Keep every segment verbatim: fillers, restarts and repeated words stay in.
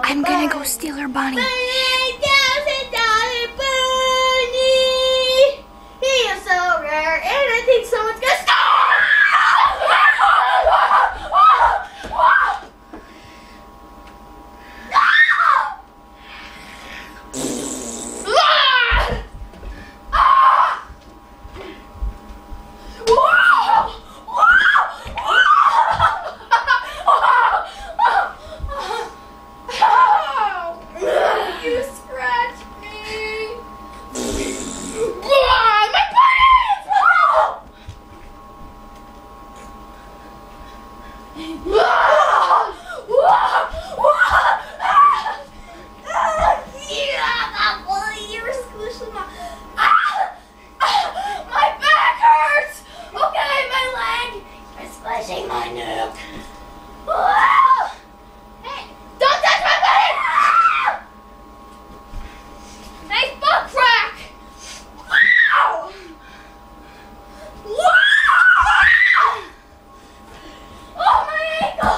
I'm gonna go steal her bunny. Bunny, thousand dollar bunny. He is so rare, and I think someone's gonna steal. My nuke. Hey, don't touch my buddy! Nice butt crack! Wow! Wow! Oh, my ankle!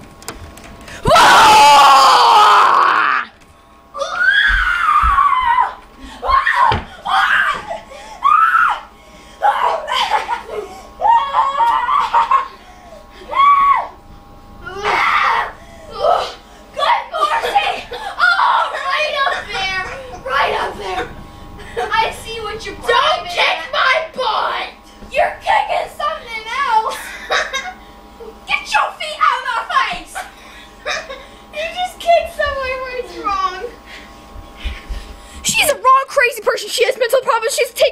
Don't kick my butt! You're kicking something else! Get your feet out of my face! You just kicked somewhere where it's wrong. She's a wrong, crazy person. She has mental problems. She's